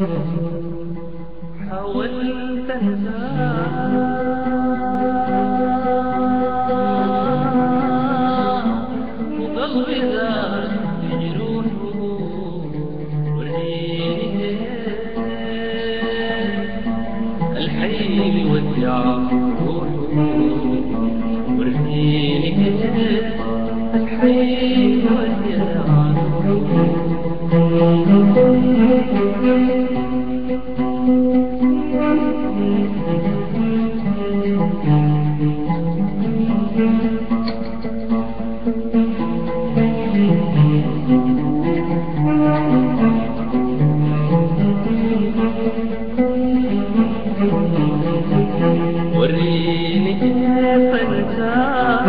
حاولت انساك وقلبي زاد بجروحه، وريني الحي بيودع روحه، وريني الحي بيودع روحه. وريني كيف انساك،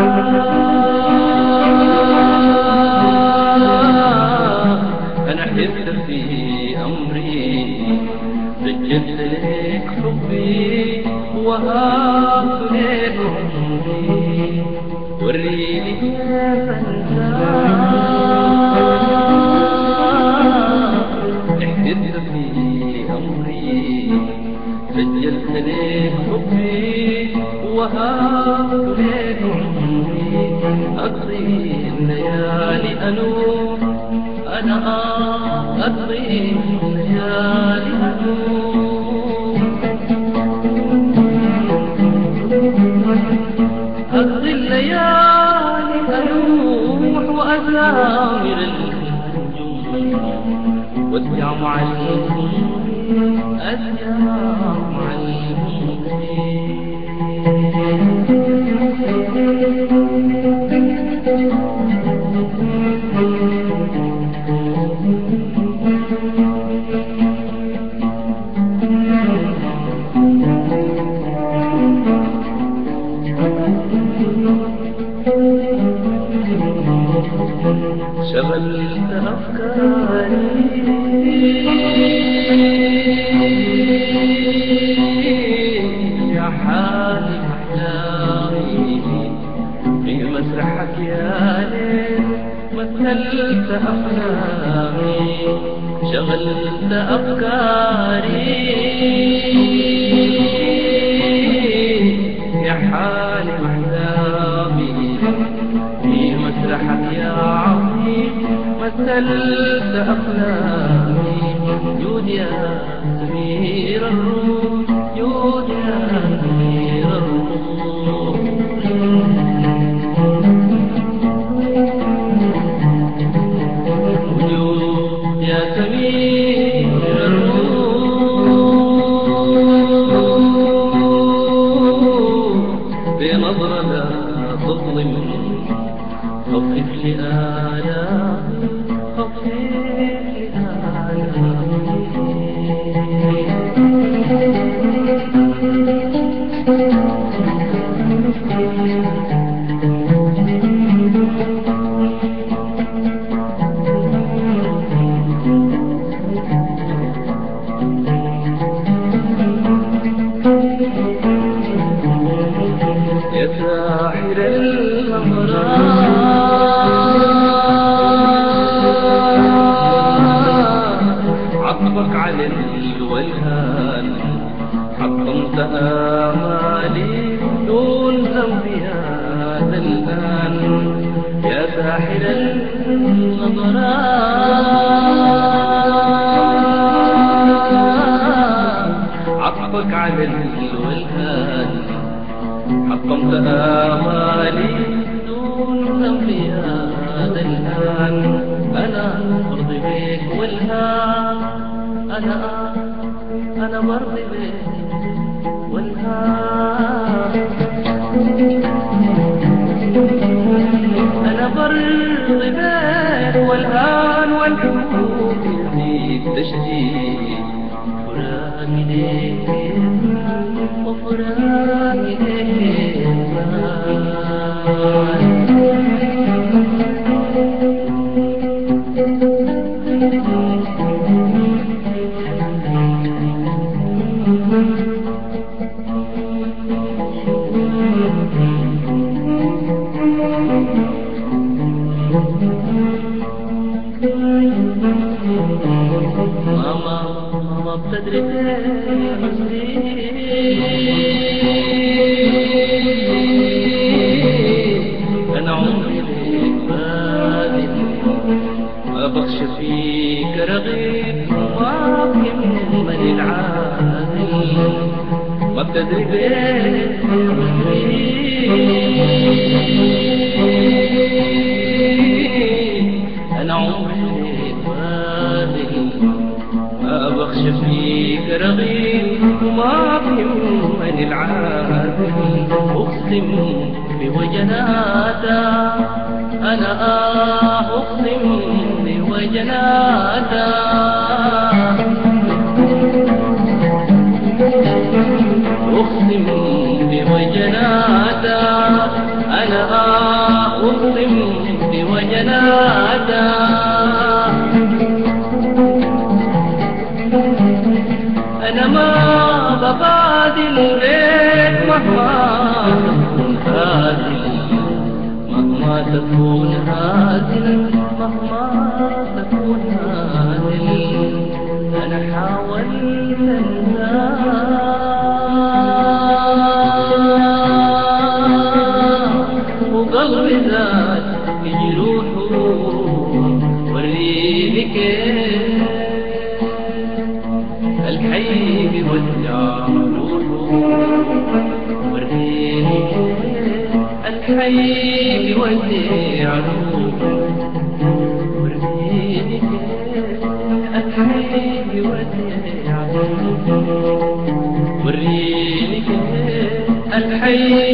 انا حست في امري، سجلت لك حبي وهبت لك عمري. وريني كيف انساك، حست في امري، سجلت لك حبي وهبت لك عمري. أقضي الليالي ألوم، أنا أقضي الليالي ألوم، أقضي الليالي ألوح وأسامر النجوم، وأسجع مع الهموم، أسجع مع الهموم. شغلت أفكاري يا حالي أحلامي، في مسرحك يا ليل مثلت أحلامي. شغلت أفكاري يا حالي أحلامي، في مسرحك يا عظيم مثلت أحلامي. جود يا سمير الروح، جود يا سمير الروح، وجود يا سمير الروح، بنظرة لا تظلم، خفف لي آلامي، خفف لي آلامي. يا ساحر الأمراض، عطفك على الولهان، حطمت آمالي دون ذنبي هذا الآن. يا ساحر الأمراض، عطفك على الولهان، حطمت آمالي دون ذنبي هذا الآن. أنا برضي بيك والهان، أنا برضي بيك والهان، أنا برضي بيك والهان. والحبوب يزيد تشديد فراقي ليك وفراقي ليك ما بتدري أنا عمري ليك بادل ما بخش فيك رغيب ما بيمن العادل ما بتدري أنا عمري ليك بادل ما بخش فيك رغيب وما بيمن العادل أقسم بوجناتا أنا أقسم بوجناتا أقسم بوجناتا أنا أقسم بوجناتا أنا ما ببادل غير مهما تكون هازل مهما تكون هازل مهما تكون هازل أنا حاولت أنساك وقلبي زاد بجروحه وريني كيف الحي بيودع روحه وريني الحي بيودع روحه وريني الحي بيودع روحه وريني الحي